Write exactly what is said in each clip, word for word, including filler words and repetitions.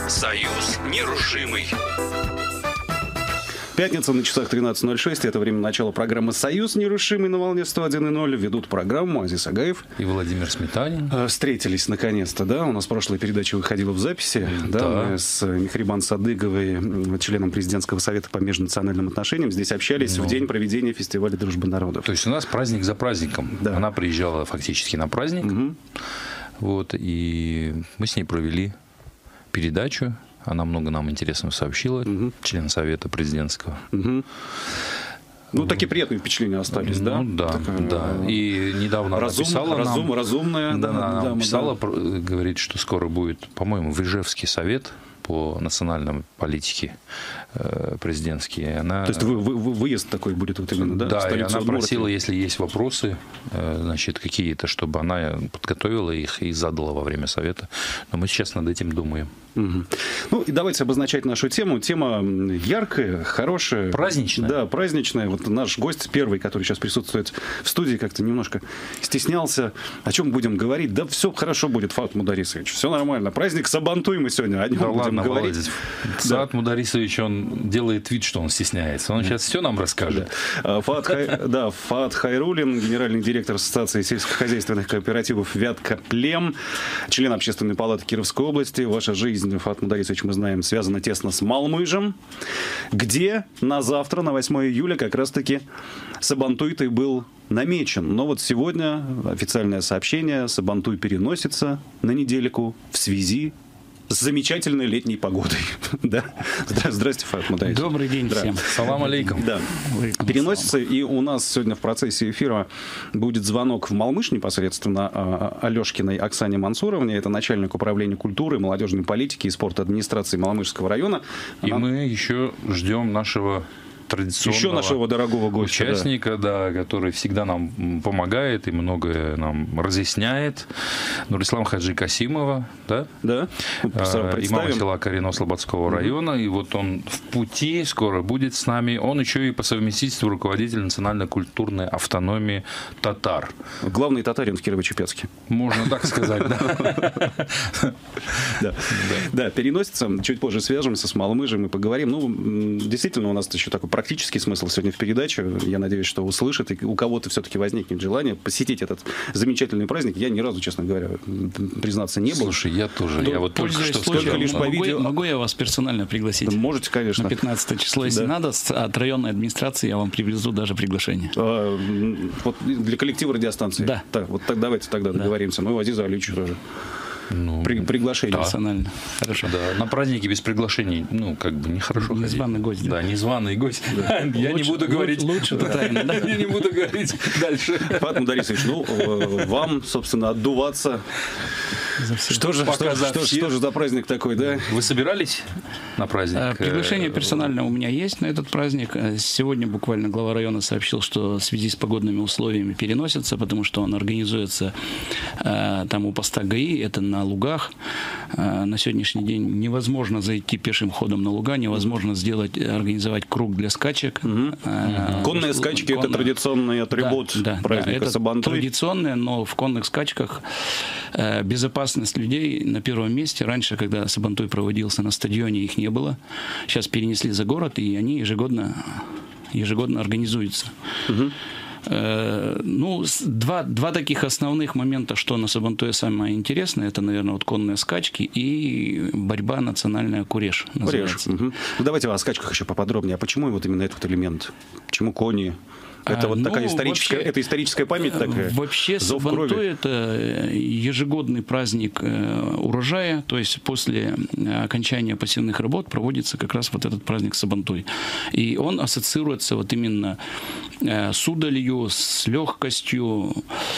Союз нерушимый. Пятница на часах тринадцать ноль шесть. Это время начала программы «Союз нерушимый» на волне сто один и ноль. Ведут программу Азиз Агаев и Владимир Сметанин. Встретились наконец-то, да? У нас прошлая передача выходила в записи. Да. Да, мы с Мехрибан Садыговой, членом президентского совета по межнациональным отношениям, здесь общались ну, в день проведения фестиваля дружбы народов. То есть у нас праздник за праздником. Да. Она приезжала фактически на праздник. Угу. Вот, и мы с ней провели передачу. Она много нам интересного сообщила, угу. член совета президентского. Угу. Ну, такие приятные впечатления остались, да? Ну, да, Такая, да. И недавно разум, она писала разум, нам... Разумная. Да, да, она да, писала, да. говорит, что скоро будет, по-моему, в Ижевский совет по национальной политике президентский. Она... То есть вы, вы, выезд такой будет вот именно, да? Да, и она просила, если есть вопросы, значит, какие-то, чтобы она подготовила их и задала во время совета. Но мы сейчас над этим думаем. Угу. Ну, и давайте обозначать нашу тему. Тема яркая, хорошая. Праздничная. Да, праздничная. Вот наш гость первый, который сейчас присутствует в студии, как-то немножко стеснялся. О чем будем говорить? Да все хорошо будет, Фаат Мударисович. Все нормально. Праздник Сабантуй мы сегодня о нем да будем ладно, говорить. Володя. Фаат да. Мударисович, он делает вид, что он стесняется. Он сейчас все нам расскажет. Да. Фаат, Хай... да, Фаат Хайруллин, генеральный директор Ассоциации сельскохозяйственных кооперативов «Вятка Плем», член Общественной палаты Кировской области. Ваша жизнь, Фаат Мударисович, мы знаем, связана тесно с Малмыжем, где на завтра, на восьмое июля, как раз-таки Сабантуй-то был намечен. Но вот сегодня официальное сообщение: Сабантуй переносится на недельку в связи с замечательной летней погодой. Да. Здравствуйте, Фаат Мударисович. Добрый день всем. Салам алейкум. Да. Переносится, и у нас сегодня в процессе эфира будет звонок в Малмыж непосредственно Алешкиной Оксане Мансуровне. Это начальник управления культуры, молодежной политики и спорта администрации Малмыжского района. И Она... мы еще ждем нашего традиционного еще нашего дорогого гостя, участника, да. Да, который всегда нам помогает и многое нам разъясняет. Нурислам Хаджи Касимова, да? Да. Имам села Карино Слободского района. Mm-hmm. И вот он в пути скоро будет с нами. Он еще и по совместительству руководитель национально-культурной автономии татар. Главный татарин в Кирово-Чепецке. Можно так сказать, да. Да, переносится. Чуть позже свяжемся с Малмыжем и поговорим. Ну, действительно, у нас еще такой практический смысл сегодня в передаче. Я надеюсь, что услышат, и у кого-то все-таки возникнет желание посетить этот замечательный праздник. Я ни разу, честно говоря, признаться, не был. Слушай, я тоже. Но, я вот только что случаем, лишь могу, по видео... могу я вас персонально пригласить? Да, можете, конечно. На пятнадцатое число, если да. надо, от районной администрации я вам привезу даже приглашение. А, вот для коллектива радиостанции? Да. Так, вот так давайте тогда да. договоримся. Ну и Азиза Аличу тоже. Ну, При, приглашение. Персонально. Хорошо. Да, на празднике без приглашений, ну, как бы нехорошо. Незваный гость. Да, незваный гость. Да. Я лучше, не буду говорить. Лучше татарин, да? Я не буду говорить дальше. Фаат Мударисович, ну, вам, собственно, отдуваться. Что же, что, что, что же за праздник такой, да? Вы собирались на праздник? Приглашение персонально у меня есть на этот праздник. Сегодня буквально глава района сообщил, что в связи с погодными условиями переносится, потому что он организуется там у поста ГАИ, это на лугах. На сегодняшний день невозможно зайти пешим ходом на луга, невозможно сделать, организовать круг для скачек. Угу. А, конные скачки Конно... – это традиционный атрибут да, да, праздника да, Сабантуй. Традиционные, но в конных скачках безопасность людей на первом месте. Раньше, когда Сабантуй проводился на стадионе, их не было. Сейчас перенесли за город, и они ежегодно, ежегодно организуются. Угу. Ну, два, два таких основных момента, что на Сабантуе самое интересное, это, наверное, вот конные скачки и борьба национальная куреш. Куреш. Угу. Ну, давайте о скачках еще поподробнее. А почему вот именно этот элемент? Почему кони? Это а, вот ну, такая историческая, вообще, это историческая память такая. Вообще Сабантуй — это ежегодный праздник урожая, то есть после окончания посевных работ проводится как раз вот этот праздник Сабантуй. И он ассоциируется вот именно с удалью, с легкостью.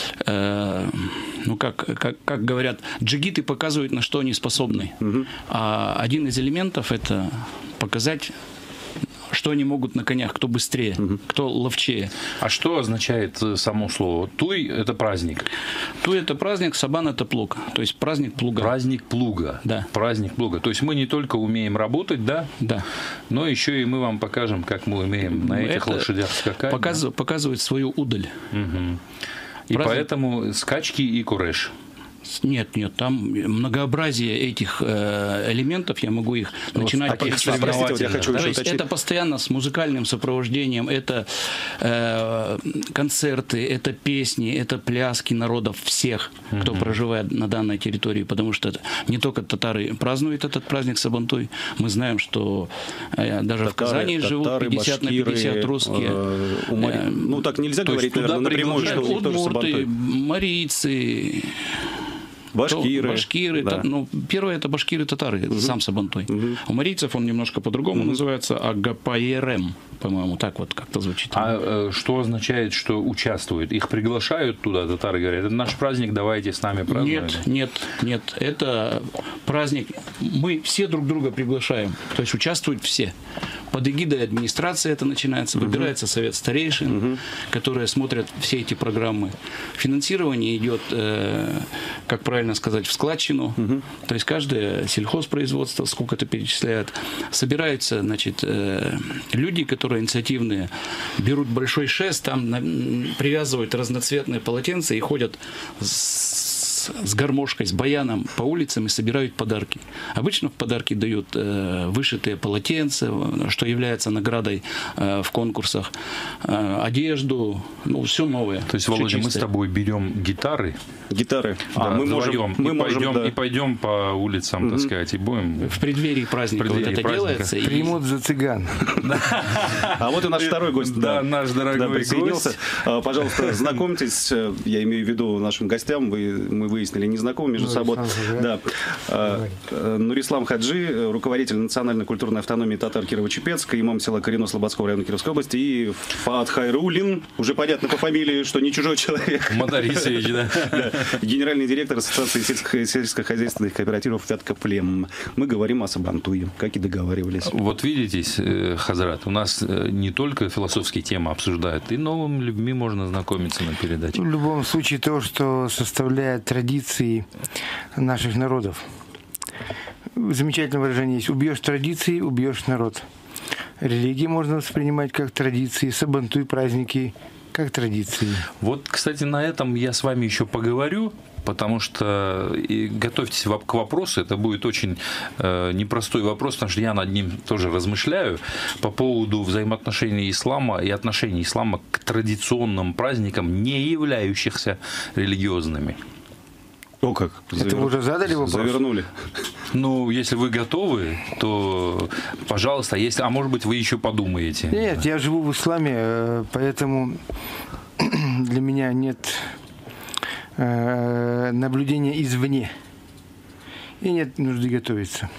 Ну, как, как, как говорят, джигиты показывают, на что они способны. Угу. А один из элементов — это показать, что они могут на конях, кто быстрее, угу. кто ловчее. А что означает само слово? Туй – это праздник. Туй – это праздник, сабан – это плуг. То есть праздник плуга. Праздник плуга. Да. Праздник плуга. То есть мы не только умеем работать, да? Да. Но еще и мы вам покажем, как мы умеем на этих это лошадях скакать. Показ... Да? Показывать свою удаль. Угу. И праздник... поэтому скачки и куреш. Нет, нет, там многообразие этих э, элементов, я могу их вот, начинать перечислять. Простите, я хочу еще это постоянно с музыкальным сопровождением, это э, концерты, это песни, это пляски народов всех, mm-hmm. кто проживает на данной территории, потому что не только татары празднуют этот праздник Сабантуй, мы знаем, что э, даже татары, в Казани живут пятьдесят на пятьдесят русские. Э, умари... э, ну так нельзя говорить, наверное, напрямую, что у них тоже Сабантуй. Марийцы, Башкиры. Башкиры да. та, ну, первое это башкиры татары, угу. сам Сабантуй. Угу. У марийцев он немножко по-другому угу. называется Агапаерем, по-моему, так вот как-то звучит. А э, что означает, что участвуют? Их приглашают туда, татары говорят, это наш праздник, давайте с нами празднуем? Нет, нет, нет, это праздник, мы все друг друга приглашаем, то есть участвуют все. Под эгидой администрации это начинается, выбирается угу. совет старейшин, угу. которые смотрят все эти программы. Финансирование идет, э, как правильно сказать, в складчину, угу. то есть каждое сельхозпроизводство сколько-то перечисляет. Собираются, значит, э, люди, которые инициативные, берут большой шест, там на, привязывают разноцветные полотенца и ходят с с гармошкой, с баяном по улицам и собирают подарки. Обычно в подарки дают э, вышитые полотенца, что является наградой э, в конкурсах, э, одежду, ну, все новое. То есть, Володя, чистое. Мы с тобой берем гитары. Гитары. А, да, мы можем, мы и, можем пойдем, да. и пойдем по улицам, mm-hmm. так сказать, и будем... В преддверии праздника вот это делается. Примут за цыган. А вот и наш второй гость. Да, наш дорогой присоединился. Пожалуйста, знакомьтесь, я имею в виду нашим гостям, мы выяснили, не знакомы между собой. Да. Нурислам Хаджи, руководитель национальной культурной автономии татар Кирово-Чепецка, имам села Карино Слободского района Кировской области, и Фаат Хайрулин, уже понятно по фамилии, что не чужой человек. Мадарисович, да. да. Генеральный директор Ассоциации сельско- сельскохозяйственных кооперативов Вятка-Плем. Мы говорим о Сабантуе, как и договаривались. Вот видите, Хазрат, у нас не только философские темы обсуждают, и новыми людьми можно знакомиться на передаче. В любом случае, то, что составляет традиции наших народов. Замечательное выражение есть. Убьешь традиции, убьешь народ. Религии можно воспринимать как традиции, Сабантуй, праздники как традиции. Вот, кстати, на этом я с вами еще поговорю, потому что и готовьтесь к вопросу, это будет очень э, непростой вопрос, потому что я над ним тоже размышляю по поводу взаимоотношений ислама и отношений ислама к традиционным праздникам, не являющихся религиозными. О, как? Это Завер... вы уже задали вопрос? Завернули. Ну, если вы готовы, то, пожалуйста, если... а может быть, вы еще подумаете. Нет, я живу в исламе, поэтому для меня нет наблюдения извне. И нет нужды готовиться.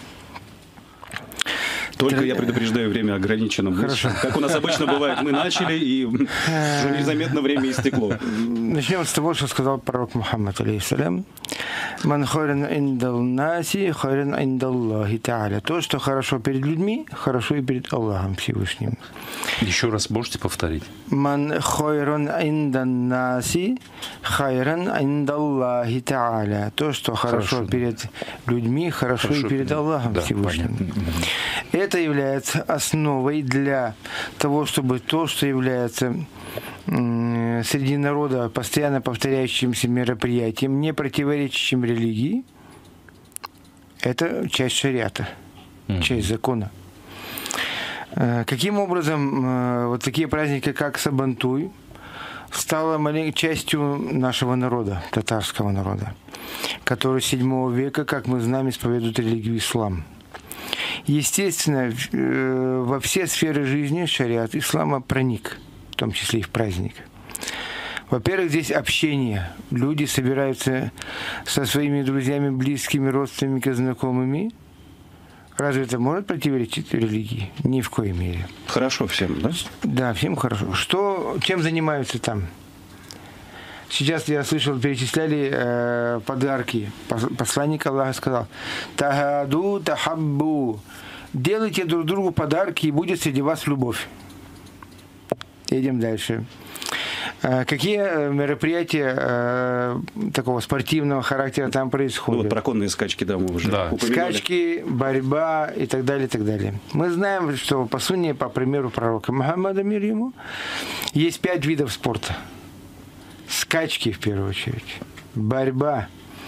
Только я предупреждаю, время ограничено. Хорошо. Как у нас обычно бывает, мы начали, и уже незаметно время истекло. Начнем с того, что сказал пророк Мухаммад, алейхиссалям. «Ман хайран индалнаси, хайран индаллахи та'аля». То, что хорошо перед людьми, хорошо и перед Аллахом Всевышним. Еще раз можете повторить? «Ман хайран индалнаси, хайран индаллахи та'аля». То, что хорошо, хорошо перед людьми, хорошо, хорошо и перед да. Аллахом да, Всевышним. Понятно. Это является основой для того, чтобы то, что является среди народа постоянно повторяющимся мероприятием, не противоречащим религии, это часть шариата, mm-hmm. часть закона. Каким образом вот такие праздники, как Сабантуй, стало маленькой частью нашего народа, татарского народа, который с седьмого века, как мы знаем, исповедует религию ислам. Естественно, во все сферы жизни шариат ислама проник, в том числе и в праздник. Во-первых, здесь общение. Люди собираются со своими друзьями, близкими, родственниками, знакомыми. Разве это может противоречить религии? Ни в коей мере. Хорошо всем, да? Да, всем хорошо. Что, чем занимаются там? Сейчас я слышал, перечисляли э, подарки. Посланник Аллаха сказал: «Тагаду тахаббу». Делайте друг другу подарки, и будет среди вас любовь. Едем дальше. Э, какие мероприятия э, такого спортивного характера там происходят? Ну, вот про конные скачки, да, мы уже да. упомянули. Скачки, борьба и так далее, и так далее. Мы знаем, что по сунне, по примеру пророка Мухаммада, мир ему, есть пять видов спорта. Скачки, в первую очередь, борьба,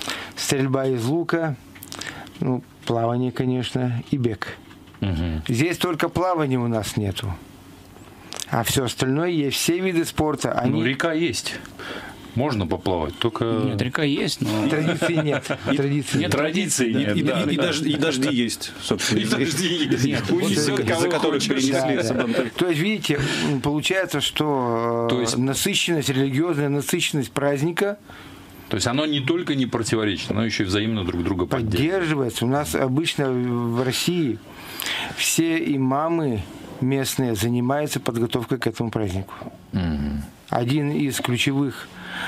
стрельба из лука, ну, плавание, конечно, и бег. Угу. Здесь только плавания у нас нету. А все остальное есть. Все виды спорта. Они... Ну, река есть. Можно поплавать, только... Нет, река есть, но... Традиции нет. Традиции нет. Традиции нет, и, да. И, и, дожди, и дожди есть, собственно. И дожди есть. Нет, За которых перенесли Сабантуй. То есть, видите, получается, что То есть... насыщенность, религиозная насыщенность праздника... То есть оно не только не противоречит, оно еще и взаимно друг друга поддерживает. Поддерживается. У нас обычно в России все имамы местные занимаются подготовкой к этому празднику. Угу. Один из ключевых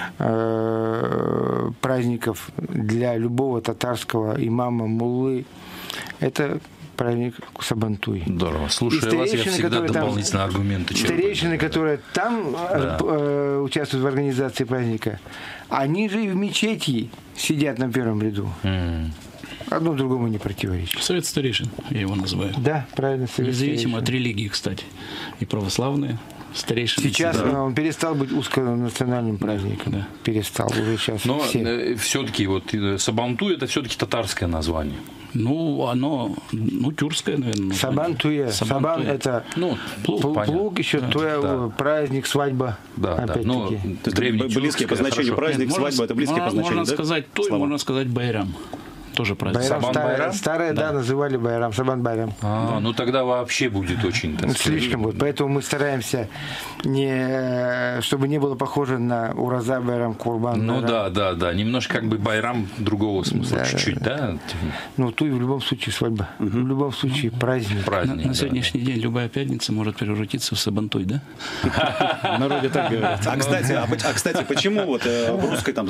э, праздников для любого татарского имама, муллы, это праздник Сабантуй. Здорово. Слушай, вас я всегда дополнительно там, аргументы черпаю. Старейшины, которые там да. э, участвуют в организации праздника, они же и в мечети сидят на первом ряду. Mm. Одно другому не противоречит. Совет старейшин, я его называю. Да, правильно. Независимо от религии, кстати. И православные старейшины. Сейчас да. он перестал быть узконациональным праздником. Да. Перестал уже сейчас. Но все. все-таки вот Сабантуй это все-таки татарское название. Ну, оно, ну, тюркское, наверное. Сабантуя. Сабан это ну, плуг, плуг еще, да. туя, да. праздник, свадьба. Да, опять-таки. Да. Ну, близкие по значению праздник, Нет, свадьба, можно, это близкие по значению, можно да? сказать туй, Слава. можно сказать байрам. Тоже праздник. Байрам, старое, Байрам? старое, да. да, называли Байрам, Сабан Байрам. А, да. Ну тогда вообще будет очень... Так слишком будет. Поэтому мы стараемся, не, чтобы не было похоже на Ураза Байрам, Курбан. Ну Байрам. да, да, да. Немножко как бы Байрам другого смысла. Да, чуть-чуть, да? да? Ну, туй в любом случае свадьба. Угу. В любом случае праздник. праздник на, на да, сегодняшний да. день любая пятница может превратиться в Сабантуй, да? В народе так говорят. А кстати, а кстати, почему вот в русской там,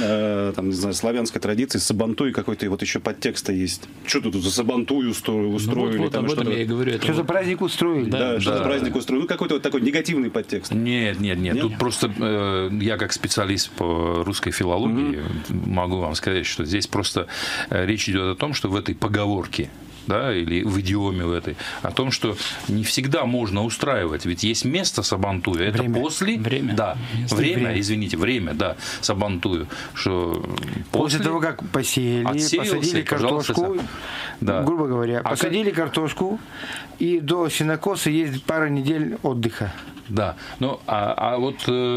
не знаю, славянской традиции Сабантуй какой-то вот еще подтекст есть. Что тут за Сабантуй устроили? Ну, вот, вот, там, об этом я и говорю. Что за праздник устроили? Да, да, что да. за праздник устроили. Ну, какой-то вот такой негативный подтекст. Нет, нет, нет. нет? Тут просто э, я как специалист по русской филологии mm-hmm. могу вам сказать, что здесь просто э, речь идет о том, что в этой поговорке, да, или в идиоме в этой, о том, что не всегда можно устраивать. Ведь есть место Сабантуя. Это время. после... Время. Да. Время, время, извините, время, да, Сабантую. Что после, после того, как посеяли, посадили картошку, да. грубо говоря, а посадили как... картошку, и до сенокоса есть пара недель отдыха. Да, ну а, а вот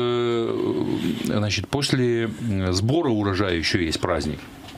э, значит, после сбора урожая еще есть праздник.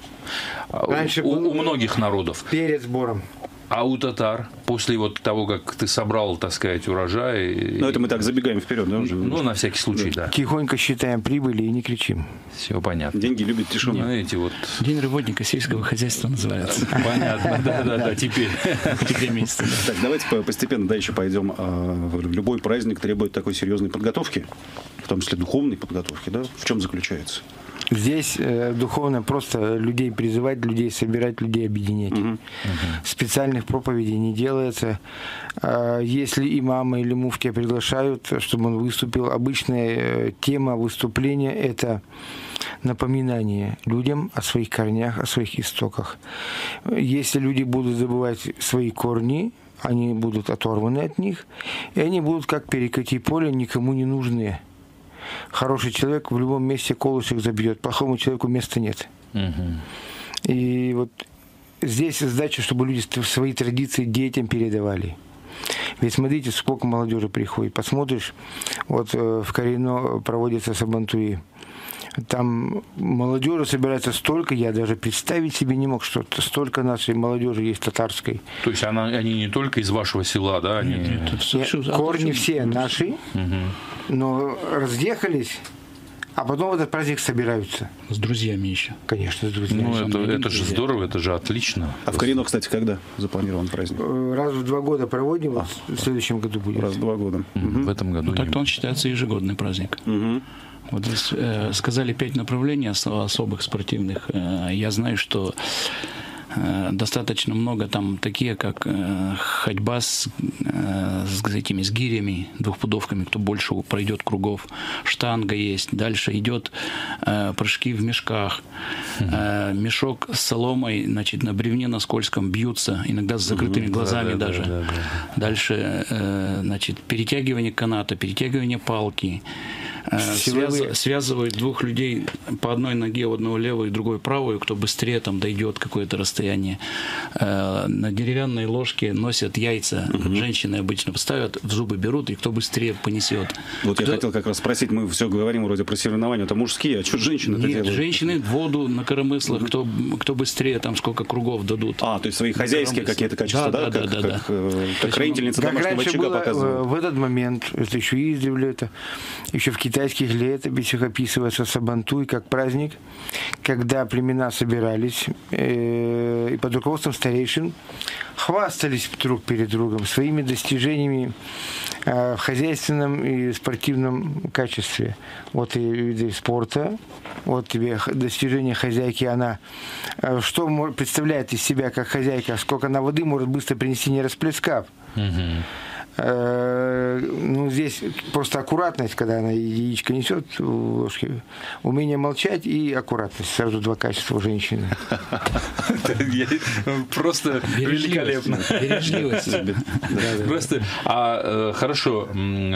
Раньше у, у многих народов. Перед сбором. А у татар, после вот того, как ты собрал, так сказать, урожай... Ну, это мы так забегаем вперед, да? Уже? Ну, на всякий случай, да. да. Тихонько считаем прибыли и не кричим. Все понятно. Деньги любят тишину. Ну, эти вот... День работника сельского хозяйства называется. Понятно, да-да-да, теперь. Теперь месяц. Так, давайте постепенно дальше пойдем. Любой праздник требует такой серьезной подготовки, в том числе духовной подготовки, да? В чем заключается? Здесь э, духовно просто людей призывать, людей собирать, людей объединять. Uh-huh. Uh-huh. Специальных проповедей не делается. Э, если имама или муфтия приглашают, чтобы он выступил, обычная э, тема выступления – это напоминание людям о своих корнях, о своих истоках. Если люди будут забывать свои корни, они будут оторваны от них, и они будут как перекати поле, никому не нужны. Хороший человек в любом месте колышек забьет, плохому человеку места нет. Угу. И вот здесь задача, чтобы люди свои традиции детям передавали. Ведь смотрите, сколько молодежи приходит. Посмотришь, вот в Карино проводятся сабантуи. Там молодежи собирается столько, я даже представить себе не мог, что столько нашей молодежи есть татарской. То есть она, они не только из вашего села, да? Они... Нет, нет, нет, корни все наши, угу. но разъехались, а потом в этот праздник собираются. С друзьями еще. Конечно, с друзьями. Ну, это, это же здорово, это же отлично. А в Карино, кстати, когда запланирован праздник? Раз в два года проводим, а, вот в следующем году будет. Раз в два года. Угу. В этом году. Ну, так-то он считается ежегодный праздник. Угу. Вот здесь э, сказали пять направлений особых спортивных. Э, я знаю, что э, достаточно много там такие, как э, ходьба с, э, с этими с гирями, двухпудовками, кто больше пройдет кругов. Штанга есть. Дальше идет э, прыжки в мешках. Э, мешок с соломой, значит, на бревне на скользком бьются, иногда с закрытыми глазами да, да, даже. Да, да, да. Дальше, э, значит, перетягивание каната, перетягивание палки. связ, связывают двух людей по одной ноге, у одного левую, другой правую, кто быстрее там дойдет какое-то расстояние. На деревянной ложке носят яйца. Угу. Женщины обычно ставят, в зубы берут, и кто быстрее понесет. Вот кто... я хотел как раз спросить, мы все говорим вроде про соревнования, это мужские, а что женщины это делают? Нет, женщины воду на коромыслах, угу. кто, кто быстрее, там сколько кругов дадут. А, то есть свои хозяйские какие-то качества, да? Да, как, да, да. Как, да. как, как родительница как домашнего очага показывает. В этот момент, это еще издревле, это еще в китайских летописях описывается Сабантуй как праздник, когда племена собирались э, и под руководством старейшин хвастались друг перед другом своими достижениями э, в хозяйственном и спортивном качестве. Вот и виды спорта, вот тебе достижение хозяйки, она э, что представляет из себя как хозяйка, сколько она воды может быстро принести, не расплескав. Mm-hmm. Ну, здесь просто аккуратность, когда она яичко несет в ложке. Умение молчать и аккуратность. Сразу два качества у женщины. Просто великолепно. Бережливость. Просто, а хорошо,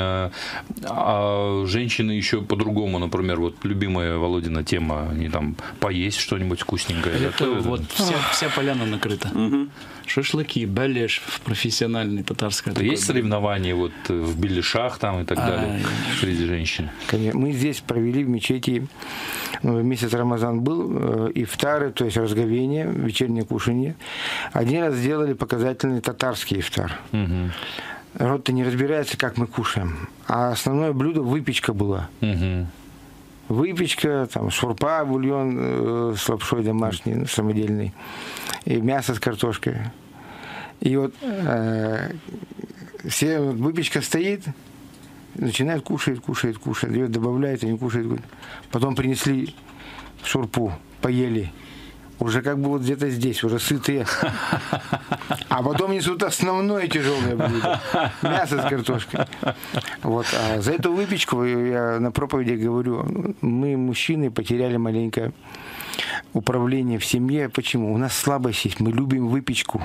а женщины еще по-другому, например, вот любимая Володина тема, они там поесть что-нибудь вкусненькое. Это вот вся поляна накрыта. Шашлыки, балеш, профессиональный татарский. Есть соревнования вот в беляшах там и так далее среди женщин? Конечно. Мы здесь провели в мечети, ну, месяц Рамазан был, ифтары, то есть разговение, вечернее кушанье. Один раз сделали показательный татарский ифтар. Угу. Народ-то не разбирается, как мы кушаем. А основное блюдо выпечка была. Угу. Выпечка, там, шурпа, бульон э, с лапшой домашний, ну, самодельный, и мясо с картошкой. И вот э, все, вот, выпечка стоит, начинает кушать, кушает, кушает, ее добавляет, они кушают. Потом принесли шурпу, поели. Уже как бы вот где-то здесь, уже сытые. А потом несут основное тяжелое блюдо. Мясо с картошкой. Вот. А за эту выпечку, я на проповеди говорю, мы, мужчины, потеряли маленькое управление в семье. Почему? У нас слабость есть, мы любим выпечку.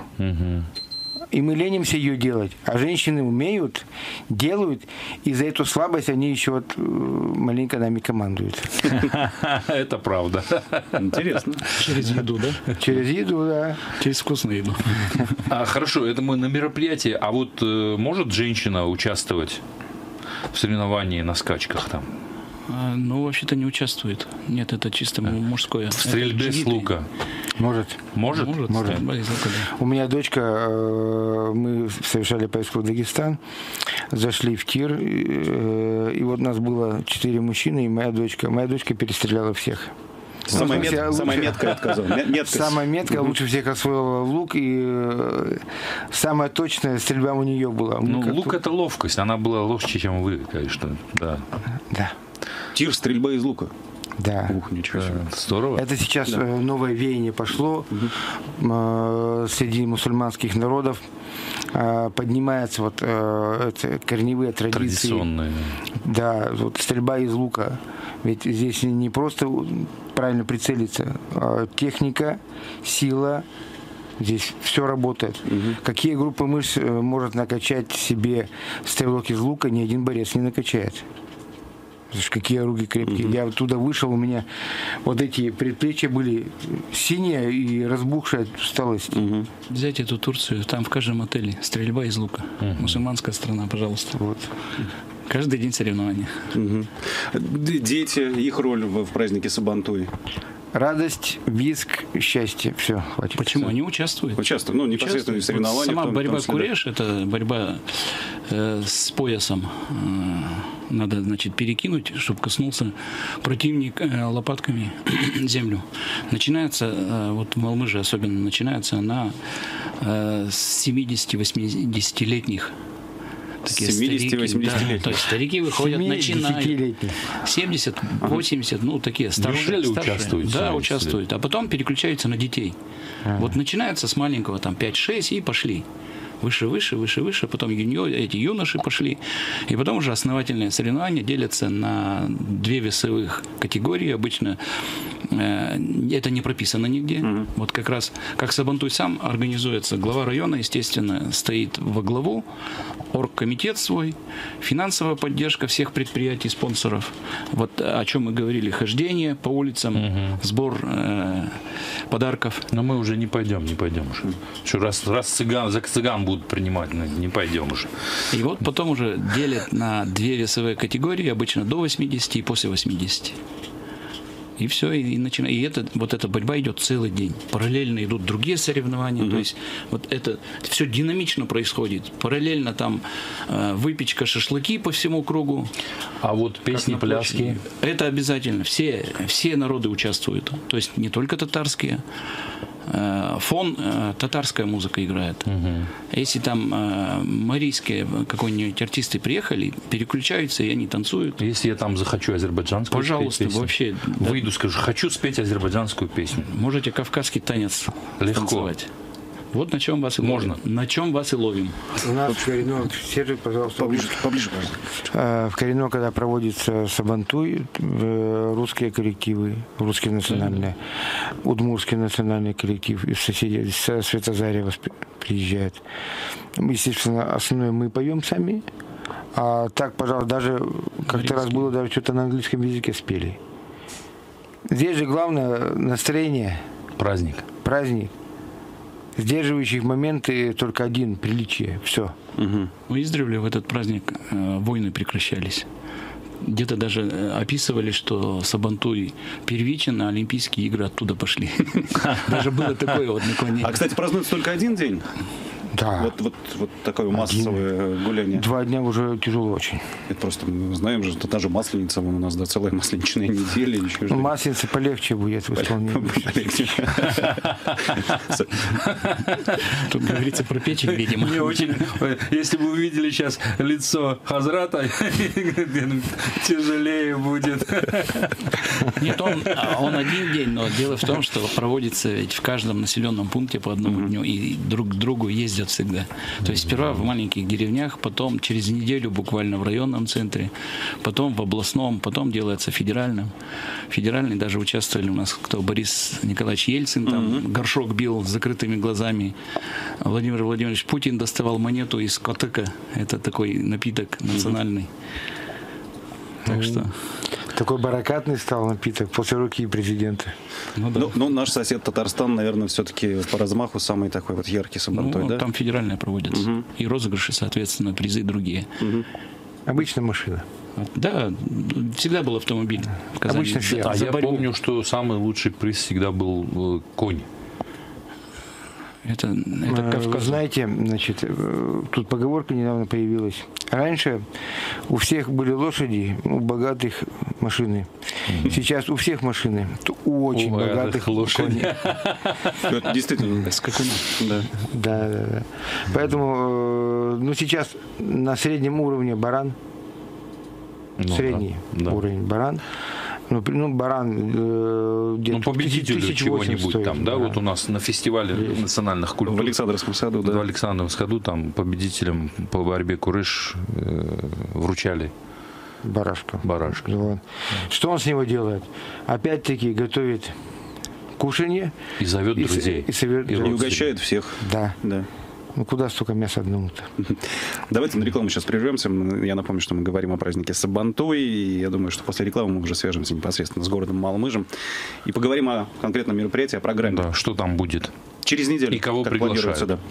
И мы ленимся ее делать. А женщины умеют, делают, и за эту слабость они еще вот маленько нами командуют. Это правда. Интересно. Через еду, да? Через еду, да. Через вкусную еду. А, хорошо, это мы на мероприятии. А вот э, может женщина участвовать в соревновании на скачках там? А, ну, вообще-то не участвует. Нет, это чисто мужское. В стрельбе с лука? Может. Может? Может. Может. Лука, да. У меня дочка, мы совершали поездку в Дагестан, зашли в тир, и вот нас было четыре мужчины, и моя дочка. Моя дочка перестреляла всех. Самая, мет, лучше... самая меткая отказала. Меткость. Самая меткая, угу. Лучше всех освоила лук, и самая точная стрельба у нее была. Ну, лук это ловкость, она была ловче, чем вы, конечно. Да. Да. Тир, стрельба из лука. Да. Ух, ничего себе. Да, здорово. Это сейчас да. новое веяние пошло угу. среди мусульманских народов. Поднимаются вот эти корневые традиции. Традиционные. Да, вот стрельба из лука. Ведь здесь не просто правильно прицелиться, а техника, сила. Здесь все работает. Угу. Какие группы мышц может накачать себе стрелок из лука, ни один борец не накачает. Какие руки крепкие. Mm-hmm. Я оттуда вышел, у меня вот эти предплечья были синие и разбухшие от усталости. Mm-hmm. Взять эту Турцию, там в каждом отеле стрельба из лука. Mm-hmm. Мусульманская страна, пожалуйста. Вот. Каждый день соревнования. Mm-hmm. Дети, их роль в, в празднике Сабантуй? Радость, визг, счастье. Все, хватит. Почему? Все. Они участвуют. Участвуют, ну, непосредственно в соревнованиях. Сама том, борьба том куреш, это борьба э, с поясом. Э, надо, значит, перекинуть, чтобы коснулся противник э, лопатками землю. Начинается, э, вот в Алмыже особенно, начинается она э, с семидесяти-восьмидесятилетних. семидесяти-восьмидесятилетних. Да, то есть старики выходят, начинают. семьдесят, восемьдесят, ну, такие старшие. Неужели участвуют? Да, участвуют. А потом переключаются на детей. А-а-а. Вот начинается с маленького, там, пять-шесть, и пошли. Выше, выше, выше, выше. Потом юниор, эти юноши пошли. И потом уже основательные соревнования делятся на две весовых категории. Обычно Это не прописано нигде. Угу. Вот как раз, как Сабантуй сам организуется, глава района, естественно, стоит во главу, оргкомитет свой, финансовая поддержка всех предприятий, спонсоров. Вот о чем мы говорили, хождение по улицам, угу. сбор э, подарков. Но мы уже не пойдем, не пойдем уже. Что раз, раз цыган, за цыган будут принимать, не пойдем уже. И вот потом уже делят на две весовые категории, обычно до восьмидесяти и после восьмидесяти. И все, и, и начинает. И это, вот эта борьба идет целый день. Параллельно идут другие соревнования. Mm-hmm. То есть вот это все динамично происходит. Параллельно там э, выпечка, шашлыки по всему кругу. А вот песни, пляски? Это обязательно. Все, все народы участвуют. То есть не только татарские. Фон татарская музыка играет. Угу. Если там э, марийские какой-нибудь артисты приехали, переключаются и они танцуют. Если я там захочу азербайджанскую пожалуйста, песню, вообще выйду, да, скажу, хочу спеть азербайджанскую песню. Можете кавказский танец легко танцевать. Вот на чем вас и можно. Ловим. На чем вас и ловим. У нас в Коренном, Сергей, пожалуйста, поближе, поближе, в Коренном, когда проводится Сабантуй, русские коллективы, русские национальные, mm-hmm. удмурский национальный коллектив из соседей, из Светозарева приезжает. Естественно, основное мы поем сами, а так, пожалуйста, даже как-то раз было, даже что-то на английском языке спели. Здесь же главное настроение. Праздник. Праздник. Сдерживающих моменты только один — приличие. Все. Угу. Ну, издревле в этот праздник э, войны прекращались. Где-то даже описывали, что Сабантуй первичен, а Олимпийские игры оттуда пошли. Даже было такое вот наклонение. А, кстати, празднуется только один день? Да. Вот, вот, вот такое массовое гуляние. Два дня уже тяжело очень. Это просто мы знаем же, это даже Масленица, вон у нас, да, целая масленичная неделя. Еще ну, Масленица полегче будет в исполнении. Тут говорится про печень, видимо. Мне очень, если бы вы увидели сейчас лицо Хазрата, тяжелее будет. Нет, он, он один день, но дело в том, что проводится ведь в каждом населенном пункте по одному дню, и друг к другу ездят всегда. То есть сперва в маленьких деревнях, потом через неделю буквально в районном центре, потом в областном, потом делается федеральным. Федеральный даже участвовали у нас, кто Борис Николаевич Ельцин, там mm-hmm. горшок бил с закрытыми глазами. Владимир Владимирович Путин доставал монету из котыка. Это такой напиток национальный. Mm-hmm. Так что... Такой баракатный стал напиток после руки президента. Ну, да. ну, ну наш сосед Татарстан, наверное, все-таки по размаху самый такой вот яркий Сабантуй, ну, да? Там федеральная проводится. Угу. И розыгрыши, соответственно, призы другие. Угу. Обычно машина. Да, всегда был автомобиль. Обычно все. А я помню, что самый лучший приз всегда был конь. Это, это Кавказ. Знаете, значит, тут поговорка недавно появилась. Раньше у всех были лошади, у богатых машины. Mm-hmm. Сейчас у всех машины, у очень у богатых лошадей. Действительно, скакуны. Да, да, да. Поэтому, ну, сейчас на среднем уровне баран. Средний уровень баран. Ну, ну, баран э, где-то ну, победителю чего-нибудь там, да? да, вот у нас на фестивале есть. Национальных культур. В Александровском саду, да. В Александровском саду там победителям по борьбе курыш э, вручали барашка. Барашка. Вот. Что он с него делает? Опять-таки готовит кушанье. И зовет и, друзей. И, и, и, и угощает всех. Да. да. Ну, куда столько мяса одному-то? Давайте на рекламу сейчас прервемся. Я напомню, что мы говорим о празднике Сабантуй. И я думаю, что после рекламы мы уже свяжемся непосредственно с городом Малмыжем. И поговорим о конкретном мероприятии, о программе. Да, что там будет. Через неделю. И кого приглашают. Да.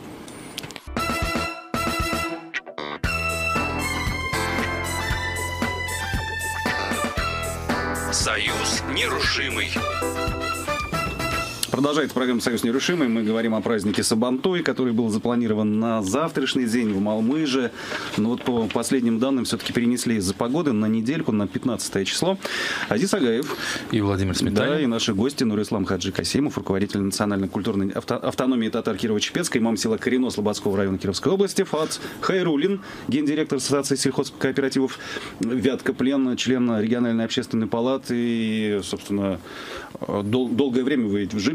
Союз нерушимый. Продолжается программа «Союз нерушимый». Мы говорим о празднике Сабантуй, который был запланирован на завтрашний день в Малмыже. Но вот по последним данным все-таки перенесли из-за погоды на недельку, на пятнадцатое число. Азиз Агаев. И Владимир Сметанин. Да, и наши гости Нурислам Хаджи Касимов, руководитель национальной культурной авто- автономии татар Кирово-Чепецкой, имам села Корено Слободского района Кировской области, Фат Хайрулин, гендиректор Ассоциации сельхозкооперативов Вятка Плен, член региональной общественной палаты. И, собственно, дол- долгое время вы жили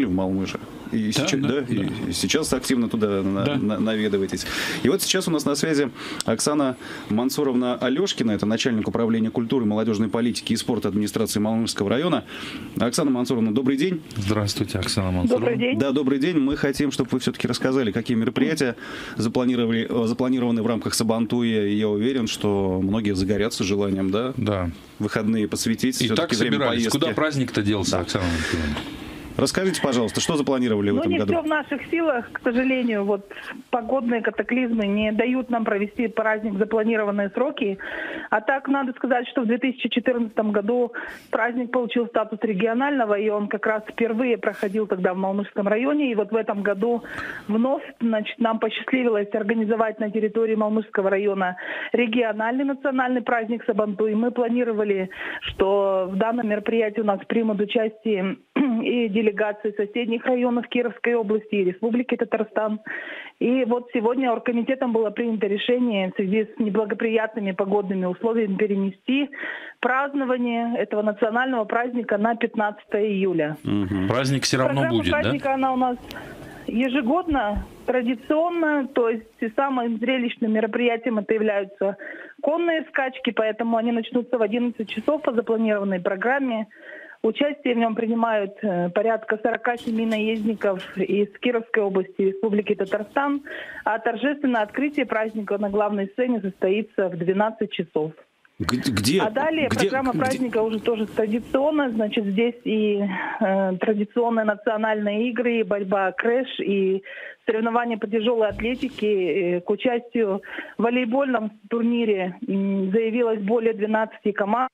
в Малмыже. И, да, сейчас, да, да, да. И, и сейчас активно туда на, да. на, наведываетесь. И вот сейчас у нас на связи Оксана Мансуровна Алешкина, это начальник управления культуры, молодежной политики и спорта администрации Малмыжского района. Оксана Мансуровна, добрый день. Здравствуйте, Оксана Мансуровна. Добрый день. Да, добрый день. Мы хотим, чтобы вы все-таки рассказали, какие мероприятия запланировали, запланированы в рамках Сабантуя. И я уверен, что многие загорятся желанием, да? Да. Выходные посвятить. И так собирались. Куда праздник-то делся, да. Оксана Мансуровна? Расскажите, пожалуйста, что запланировали в ну, этом не году? все в наших силах, к сожалению. Вот погодные катаклизмы не дают нам провести праздник в запланированные сроки. А так, надо сказать, что в две тысячи четырнадцатом году праздник получил статус регионального, и он как раз впервые проходил тогда в Малмыжском районе. И вот в этом году вновь, значит, нам посчастливилось организовать на территории Малмыжского района региональный национальный праздник Сабантуй. Мы планировали, что в данном мероприятии у нас примут участие и делегации соседних районов Кировской области и Республики Татарстан. И вот сегодня оргкомитетом было принято решение в связи с неблагоприятными погодными условиями перенести празднование этого национального праздника на пятнадцатое июля. Угу. Праздник все равно Программа будет, праздника, да? Она у нас ежегодно, традиционно, то есть самым зрелищным мероприятием это являются конные скачки, поэтому они начнутся в одиннадцать часов по запланированной программе. Участие в нем принимают порядка сорока семи наездников из Кировской области и Республики Татарстан, а торжественное открытие праздника на главной сцене состоится в двенадцать часов. Где? А далее где, программа где? праздника уже тоже традиционная, значит, здесь и э, традиционные национальные игры, и борьба крэш, и соревнования по тяжелой атлетике. К участию в волейбольном турнире заявилось более двенадцати команд.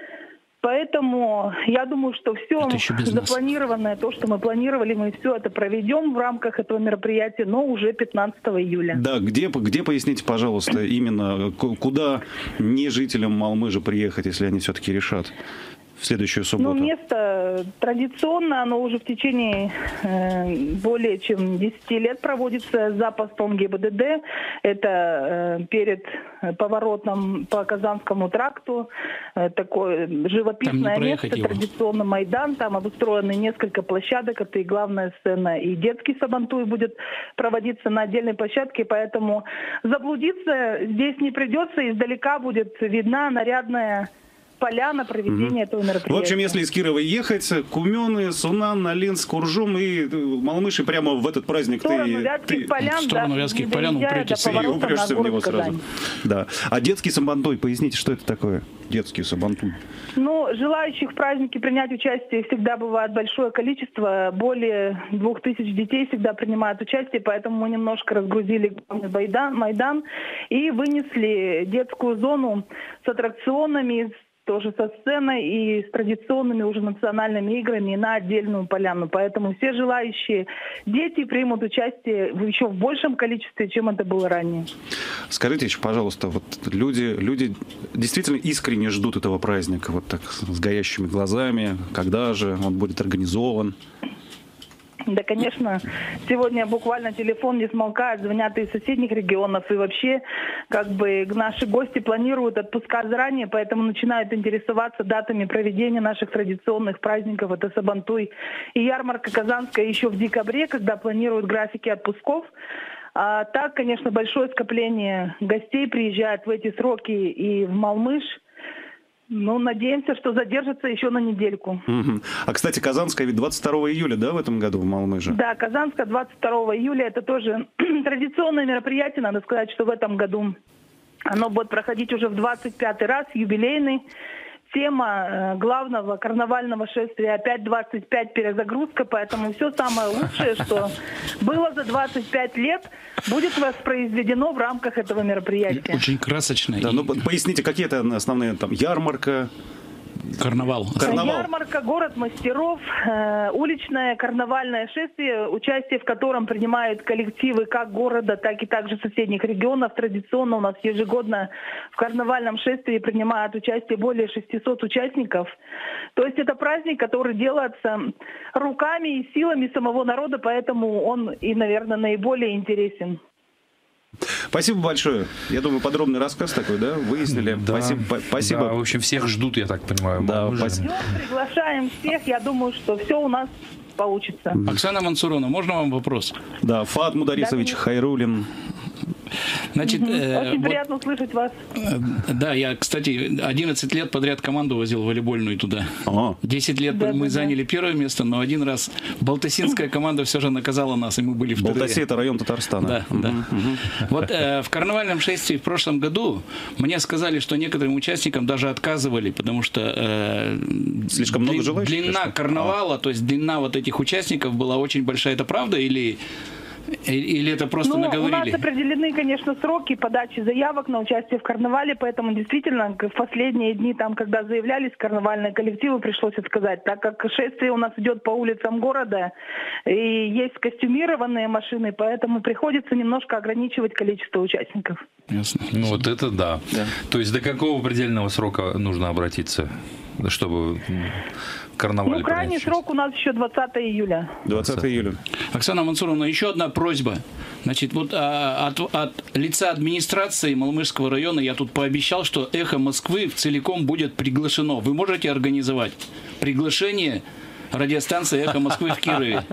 Поэтому я думаю, что все запланированное, то, что мы планировали, мы все это проведем в рамках этого мероприятия, но уже пятнадцатого июля. Да, где, где поясните, пожалуйста, именно куда не жителям Малмыжа приехать, если они все-таки решат в следующую субботу? Ну, место традиционно, оно уже в течение э, более чем десяти лет проводится за постом ГИБДД. Это э, перед поворотом по Казанскому тракту. Э, такое живописное место, его. Традиционный Майдан. Там обустроены несколько площадок. Это и главная сцена, и детский Сабантуй будет проводиться на отдельной площадке. Поэтому заблудиться здесь не придется. Издалека будет видна нарядная поляна проведения mm-hmm. этого мероприятия. В общем, если из Кирова ехать, Кумены, Сунан, Налинск, Уржум и Малмыж, и прямо в этот праздник в сторону ты... Вятских ты... полян, в сторону да, Вятских полян упретесь и упрешься в него сразу. Да. А детский Сабантуй, поясните, что это такое? Детский Сабантуй. Ну, желающих в празднике принять участие всегда бывает большое количество. Более двух тысяч детей всегда принимают участие, поэтому мы немножко разгрузили Майдан, Майдан и вынесли детскую зону с аттракционами, тоже со сценой и с традиционными уже национальными играми на отдельную поляну. Поэтому все желающие дети примут участие в еще в большем количестве, чем это было ранее. Скажите еще, пожалуйста, вот люди, люди действительно искренне ждут этого праздника, вот так с горящими глазами. Когда же он будет организован? Да, конечно, сегодня буквально телефон не смолкает, звонят из соседних регионов, и вообще как бы наши гости планируют отпуска заранее, поэтому начинают интересоваться датами проведения наших традиционных праздников. Это Сабантуй и ярмарка Казанская еще в декабре, когда планируют графики отпусков. А так, конечно, большое скопление гостей приезжает в эти сроки и в Малмыж. Ну, надеемся, что задержится еще на недельку. Угу. А, кстати, Казанская ведь двадцать второго июля, да, в этом году в Малмыже? Да, Казанская двадцать второго июля. Это тоже традиционное мероприятие. Надо сказать, что в этом году оно будет проходить уже в двадцать пятый раз, юбилейный. Тема главного карнавального шествия опять двадцать пять перезагрузка, поэтому все самое лучшее, что было за двадцать пять лет, будет воспроизведено в рамках этого мероприятия. Очень красочно. Да, ну, поясните, какие это основные там ярмарка? Карнавал. Карнавал. Ярмарка, город мастеров, э, уличное карнавальное шествие, участие в котором принимают коллективы как города, так и также соседних регионов. Традиционно у нас ежегодно в карнавальном шествии принимают участие более шестисот участников. То есть это праздник, который делается руками и силами самого народа, поэтому он и, наверное, наиболее интересен. Спасибо большое. Я думаю, подробный рассказ такой, да, выяснили. Да, спасибо. спасибо. Да, в общем, всех ждут, я так понимаю. Да, Ждем, приглашаем всех. Я думаю, что все у нас получится. Оксана Мансуровна, можно вам вопрос? Да, Фаат Мударисович Да, Хайруллин. Значит, э, Очень вот, приятно услышать вас. э, да, я, кстати, одиннадцать лет подряд команду возил волейбольную туда. О. десять лет Да, мы да, да. заняли первое место, но один раз балтасинская команда все же наказала нас, и мы были вторые. Балтаси — это район Татарстана. Да, да. Вот э, в карнавальном шествии в прошлом году мне сказали, что некоторым участникам даже отказывали, потому что э, Слишком много желающих, длина конечно. карнавала, то есть длина вот этих участников была очень большая. Это правда или, или это просто Ну, у наговорили? нас определены, конечно, сроки подачи заявок на участие в карнавале, поэтому действительно в последние дни, там, когда заявлялись карнавальные коллективы, пришлось отказать, так как шествие у нас идет по улицам города, и есть костюмированные машины, поэтому приходится немножко ограничивать количество участников. Ясно. Ну вот это да. Да. То есть до какого предельного срока нужно обратиться, чтобы карнавал Ну, крайний срок у нас еще двадцатое июля. двадцатого июля. Оксана Мансуровна, еще одна просьба. Значит, вот а, от, от лица администрации Малмышского района я тут пообещал, что «Эхо Москвы» целиком будет приглашено. Вы можете организовать приглашение радиостанции «Эхо Москвы» в Кирове?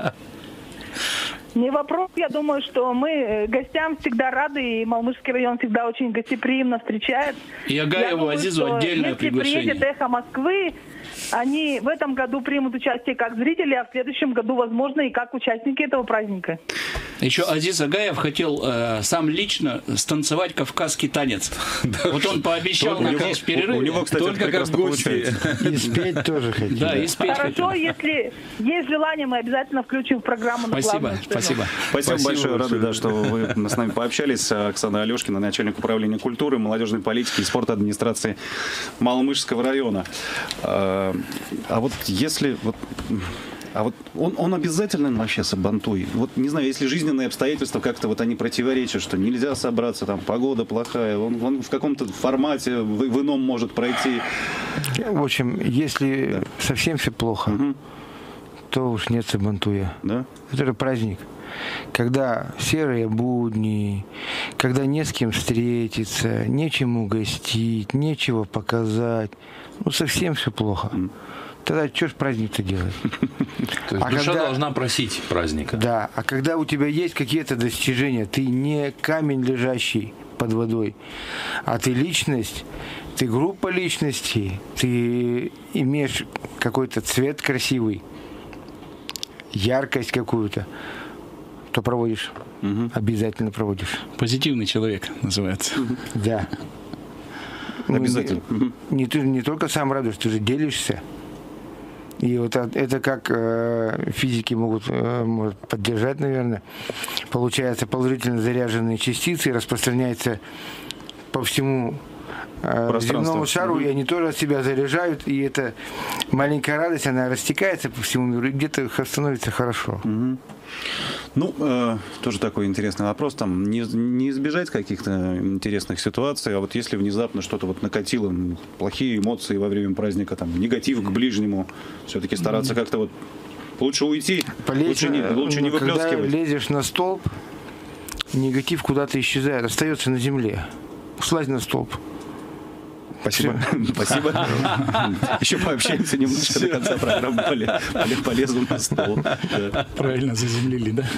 Не вопрос, я думаю, что мы гостям всегда рады, и Малмышский район всегда очень гостеприимно встречает. И Я Агаеву думаю, Азизу что отдельное если приглашение. приедет «Эхо Москвы», они в этом году примут участие как зрители, а в следующем году, возможно, и как участники этого праздника. Еще Азиз Агаев хотел э, сам лично станцевать кавказский танец. Вот он пообещал нам здесь в перерыве. У него, кстати, Только это как прекрасно гости. получается. И спеть тоже хотим. Да, и спеть Хорошо, хотел. если есть желание, мы обязательно включим в программу на Спасибо, главную сцену. спасибо. Спасибо, Спасибо большое, рады, большое. да, что вы с нами пообщались. Оксана Алешкина, начальник управления культуры, молодежной политики и спорта администрации Малмышского района. А, а вот если... Вот, а вот он, он обязательно вообще сабантуй? Вот, не знаю, если жизненные обстоятельства как-то вот они противоречат, что нельзя собраться, там, погода плохая, он, он в каком-то формате, в, в ином может пройти. В общем, если совсем все плохо, Мгм. то уж нет сабантуя. Да? Это же праздник. Когда серые будни, когда не с кем встретиться, нечем угостить, нечего показать, ну совсем все плохо. Тогда что ж праздник-то делать? То есть А душа когда- должна просить праздника. Да, а когда у тебя есть какие-то достижения, ты не камень, лежащий под водой, а ты личность, ты группа личностей, ты имеешь какой-то цвет красивый, яркость какую-то, то проводишь. Обязательно проводишь. Позитивный человек называется. Да. Ну, Обязательно. Мгм. Не, ты не только сам радуешься, ты же делишься. И вот это, это как э, физики могут, э, могут поддержать, наверное. Получается, положительно заряженные частицы распространяются по всему э, Пространство. земному шару, и они тоже от себя заряжают, и эта маленькая радость, она растекается по всему миру, и где-то становится хорошо. Ну, э, тоже такой интересный вопрос. Там не, не избежать каких-то интересных ситуаций, а вот если внезапно что-то вот накатило, м, плохие эмоции во время праздника, там, негатив к ближнему, все-таки стараться как-то вот лучше уйти, Полезно, лучше не, лучше не ну, когда выплескивать. лезешь на столб, негатив куда-то исчезает, остается на земле. Слазь на столб. Спасибо. Спасибо. Еще пообщаемся немножко до конца программы. Поле- поле- Полезу на стол. Да. Правильно заземлили, да?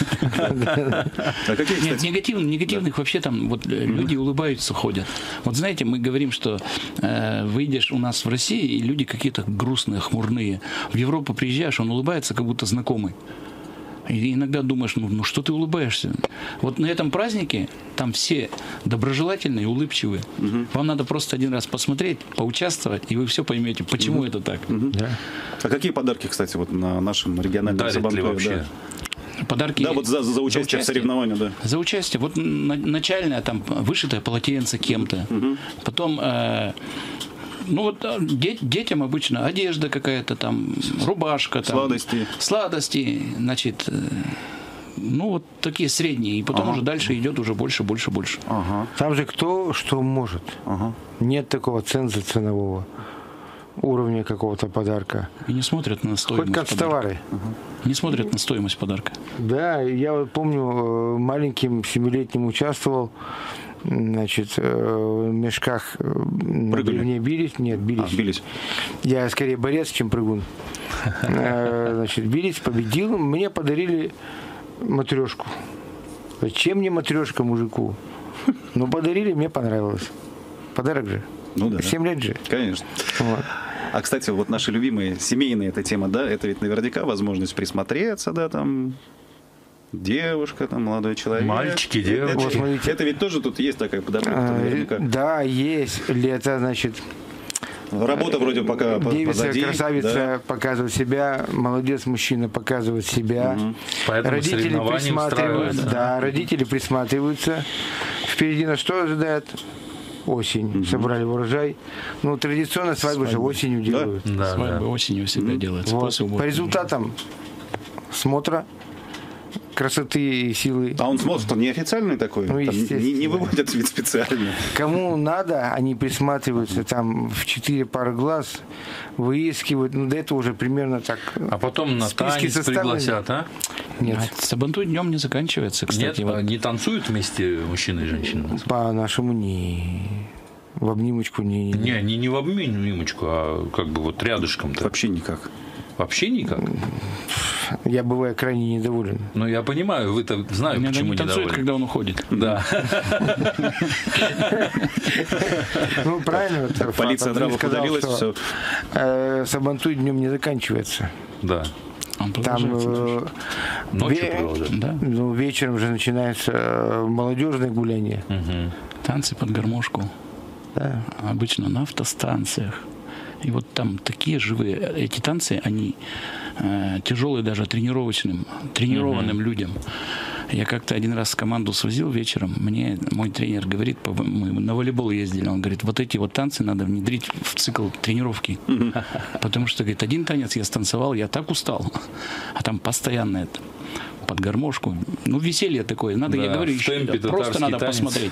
А какие, Нет, кстати, негативных, негативных вообще там вот э, люди улыбаются, ходят. Вот знаете, мы говорим, что э, выйдешь у нас в России, и люди какие-то грустные, хмурные. В Европу приезжаешь, он улыбается, как будто знакомый. И иногда думаешь, ну, ну что ты улыбаешься? Вот на этом празднике там все доброжелательные, улыбчивые. Вам надо просто один раз посмотреть, поучаствовать, и вы все поймете, почему это так. Да. а какие подарки, кстати, вот на нашем региональном Дарит ли Сабантуе? вообще? Подарки Да, вот за, за участие в соревнованиях, да. За участие. Вот на- начальное там вышитое полотенце кем-то. Потом, э, ну вот э, де- детям обычно одежда какая-то там, рубашка. Там, Сладости. Сладости, значит, э, ну вот такие средние. И потом уже дальше идет уже больше, больше, больше. Ага, Там же кто что может. ага. Нет такого ценза ценового уровня какого-то подарка. И не смотрят на Хоть стоимость как с подарка. товары. Не смотрят на стоимость подарка. Да, я вот помню, э, маленьким семилетним участвовал значит, в мешках на бревне бились. Нет, бились. А, бились. Я скорее борец, чем прыгун. Значит, бились, победил. Мне подарили матрешку. Зачем мне матрешка мужику? Ну, подарили, мне понравилось. Подарок же. Ну да. Семь лет же. Конечно. Вот. А, кстати, вот наши любимые семейные эта тема, да, это ведь наверняка возможность присмотреться, да, там, девушка, там, молодой человек. Мальчики, девушки. Это, Вот, смотрите. это ведь тоже тут есть такая подоплека А, наверняка. Да, есть. Лето, значит, Работа вроде пока по- девица, позади. красавица да. показывает себя, молодец, мужчина показывает себя. Поэтому Родители соревнования присматриваются. устраивают, Да, родители присматриваются. Впереди нас что ожидает? Осень. Собрали урожай. Ну, традиционно свадьбы же осенью делают. Да, Свадьба да. осенью всегда делается. Вот. После По уборки. результатам смотра красоты и силы. А он смотрит, неофициальный такой? Ну, Там не, естественно. не выводят вид специально. Кому надо, они присматриваются там в четыре пары глаз, выискивают. Ну, до этого уже примерно так. А потом на списки танец составлены. пригласят, а? Нет, А Сабантуй днем не заканчивается, кстати. Нет, вот. не танцуют вместе мужчина и женщина? по-нашему не. В обнимочку не. Не, не, не в обменимочку, а как бы вот рядышком-то. Вообще никак. Вообще никак? Я бываю крайне недоволен. Ну, я понимаю, вы-то знаю, Иногда почему не танцует, недовольны. когда он уходит. Да. Ну, правильно. вот Полиция Фат Андрей нравов сказал, удалилась, что, все. э, Сабантуй днем не заканчивается. Да. Он Там продолжается. э, Ночью ве- продолжать. Да. ну, вечером же начинается э, молодежное гуляние. Мгм. Танцы под гармошку. Да. Обычно на автостанциях. И вот там такие живые. Эти танцы, они э, тяжелые даже тренировочным, тренированным людям. Я как-то один раз команду свозил вечером. Мне мой тренер говорит, по- мы на волейбол ездили, он говорит, вот эти вот танцы надо внедрить в цикл тренировки. Потому что, говорит, один танец я станцевал, я так устал. А там постоянно это. Под гармошку. Ну, веселье такое. Надо, я Да, говорю, в еще темпе просто татарский надо танец. посмотреть.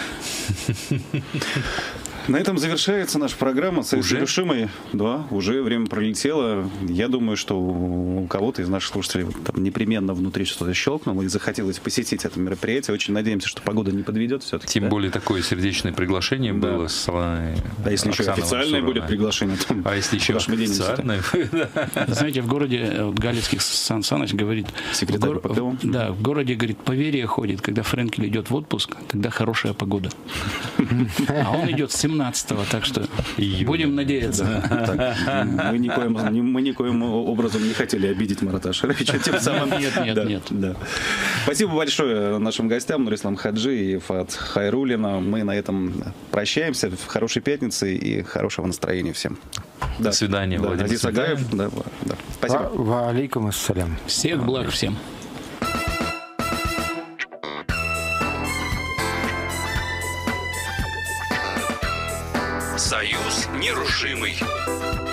На этом завершается наша программа с Уже? Совершимой. Да, уже время пролетело. Я думаю, что у кого-то из наших слушателей вот там непременно внутри что-то щелкнуло и захотелось посетить это мероприятие. Очень надеемся, что погода не подведет все-таки. Тем да? более такое сердечное приглашение Да. было с Ланой А если еще и Оксаной официальное Мансуровной. будет приглашение, то А если еще куда ж мы денемся-то? официальное? Знаете, в городе э, вот Галицких Сан Саныч говорит, Секретарь в П К О. в- да, в городе, говорит, поверье ходит, когда Френкель идет в отпуск, тогда хорошая погода. А он идет с семнадцатого, так что будем надеяться. Так, мы, никоим, не- мы никоим образом не хотели обидеть Марата Ашаровича. Тем самым... Нет, нет, Да, нет. да. Спасибо большое нашим гостям, Нурислам Хаджи и Фат Хайруллина. Мы на этом прощаемся. Хорошей пятницы и хорошего настроения всем. До свидания, Да, Владимир Азиз Агаев. Да, да. Спасибо. Ва- Ва алейкум ассалям. Всех благ всем. Союз нерушимый.